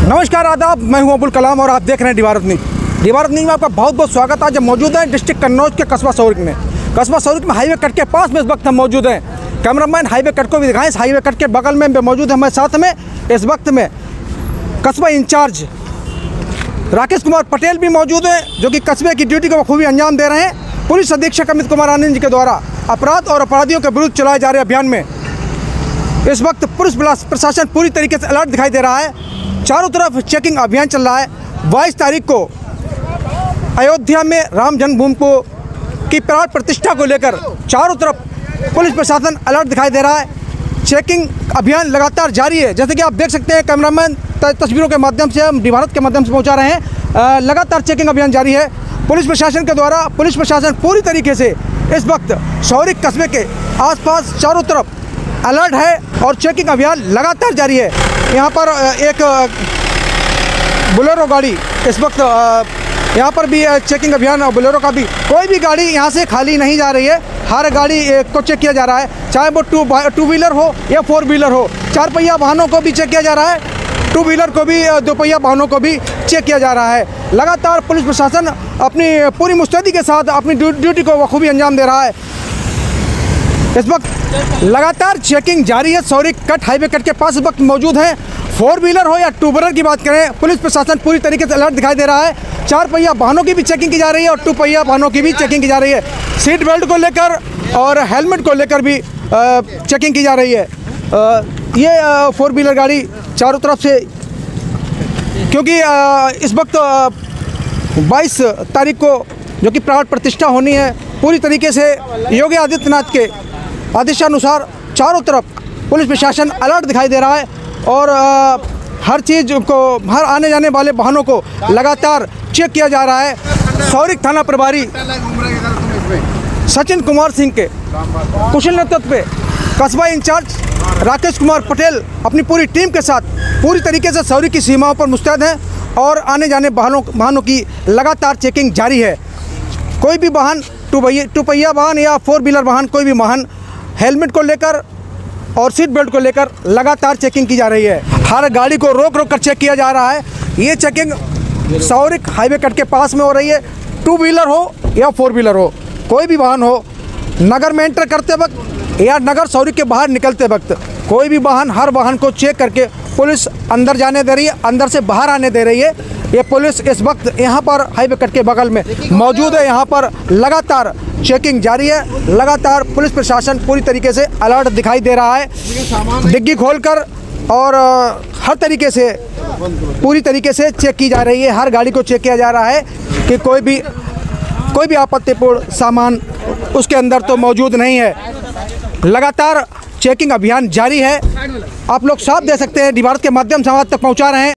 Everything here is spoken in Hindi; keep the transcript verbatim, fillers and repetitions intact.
नमस्कार आदाब, मैं हूं अबुल कलाम और आप देख रहे हैं D Bharat news. D Bharat news में आपका बहुत बहुत स्वागत है। आज मौजूद है डिस्ट्रिक्ट कन्नौज के कस्बा सौरिक में। कस्बा सौरिक में हाईवे कट के पास में इस वक्त हम मौजूद हैं। कैमरामैन हाईवे कट को भी दिखाएं। इस हाईवे कट के बगल में मौजूद है हमारे साथ में इस वक्त में कस्बा इंचार्ज राकेश कुमार पटेल भी मौजूद हैं, जो कि कस्बे की ड्यूटी को बखूबी अंजाम दे रहे हैं। पुलिस अधीक्षक अमित कुमार आनंद जी के द्वारा अपराध और अपराधियों के विरुद्ध चलाए जा रहे अभियान में इस वक्त पुलिस प्रशासन पूरी तरीके से अलर्ट दिखाई दे रहा है। चारों तरफ चेकिंग अभियान चल रहा है। बाईस तारीख को अयोध्या में राम जन्मभूमि को की प्राण प्रतिष्ठा को लेकर चारों तरफ पुलिस प्रशासन अलर्ट दिखाई दे रहा है। चेकिंग अभियान लगातार जारी है। जैसे कि आप देख सकते हैं, कैमरामैन तस्वीरों के माध्यम से हम डी भारत के माध्यम से पहुंचा रहे हैं। लगातार चेकिंग अभियान जारी है पुलिस प्रशासन के द्वारा। पुलिस प्रशासन पूरी तरीके से इस वक्त सौरिक कस्बे के आसपास चारों तरफ अलर्ट है और चेकिंग अभियान लगातार जारी है। यहाँ पर एक बोलेरो गाड़ी इस वक्त यहाँ पर भी चेकिंग अभियान बोलेरो का भी, कोई भी गाड़ी यहाँ से खाली नहीं जा रही है। हर गाड़ी को चेक किया जा रहा है, चाहे वो टू टू व्हीलर हो या फोर व्हीलर हो। चार पहिया वाहनों को भी चेक किया जा रहा है, टू व्हीलर को भी, दो पहिया वाहनों को भी चेक किया जा रहा है। लगातार पुलिस प्रशासन अपनी पूरी मुस्तैदी के साथ अपनी ड्यूटी को बखूबी अंजाम दे रहा है। इस वक्त लगातार चेकिंग जारी है। सौरिक कट हाईवे कट के पास इस वक्त मौजूद हैं। फोर व्हीलर हो या टू व्हीलर की बात करें, पुलिस प्रशासन पूरी तरीके से अलर्ट दिखाई दे रहा है। चार पहिया वाहनों की भी चेकिंग की जा रही है और टू पहिया वाहनों की भी चेकिंग की जा रही है। सीट बेल्ट को लेकर और हेलमेट को लेकर भी चेकिंग की जा रही है। ये फोर व्हीलर गाड़ी चारों तरफ से, क्योंकि इस वक्त बाईस तारीख को जो कि प्राण प्रतिष्ठा होनी है, पूरी तरीके से योगी आदित्यनाथ के आदेशानुसार चारों तरफ पुलिस प्रशासन अलर्ट दिखाई दे रहा है और आ, हर चीज़ को, हर आने जाने वाले वाहनों को लगातार चेक किया जा रहा है। सौरिक थाना प्रभारी सचिन कुमार सिंह के कुशल नेतृत्व पे कस्बा इंचार्ज राकेश कुमार पटेल अपनी पूरी टीम के साथ पूरी तरीके से सौरिक की सीमाओं पर मुस्तैद हैं और आने जाने वाहनों वाहनों की लगातार चेकिंग जारी है। कोई भी वाहन, टू पहिया टू पहिया वाहन या फोर व्हीलर वाहन, कोई भी वाहन हेलमेट को लेकर और सीट बेल्ट को लेकर लगातार चेकिंग की जा रही है। हर गाड़ी को रोक रोक कर चेक किया जा रहा है। ये चेकिंग सौरिक हाईवे कट के पास में हो रही है। टू व्हीलर हो या फोर व्हीलर हो, कोई भी वाहन हो, नगर में एंटर करते वक्त या नगर सौरिक के बाहर निकलते वक्त कोई भी वाहन, हर वाहन को चेक करके पुलिस अंदर जाने दे रही है, अंदर से बाहर आने दे रही है। ये पुलिस इस वक्त यहाँ पर हाईवे कट के बगल में मौजूद है। यहाँ पर लगातार चेकिंग जारी है। लगातार पुलिस प्रशासन पूरी तरीके से अलर्ट दिखाई दे रहा है। डिग्गी खोलकर और हर तरीके से पूरी तरीके से चेक की जा रही है। हर गाड़ी को चेक किया जा रहा है कि कोई भी कोई भी आपत्तिपूर्ण सामान उसके अंदर तो मौजूद नहीं है। लगातार चेकिंग अभियान जारी है। आप लोग साफ दे सकते हैं, डी भारत के माध्यम से आवाज़ तक पहुँचा रहे हैं।